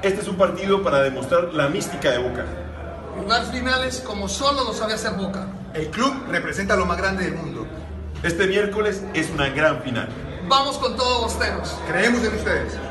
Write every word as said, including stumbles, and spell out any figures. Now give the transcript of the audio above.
Este es un partido para demostrar la mística de Boca. Jugar finales como solo lo sabe hacer Boca. El club representa lo más grande del mundo. Este miércoles es una gran final. Vamos con todo, bosteros. Creemos en ustedes.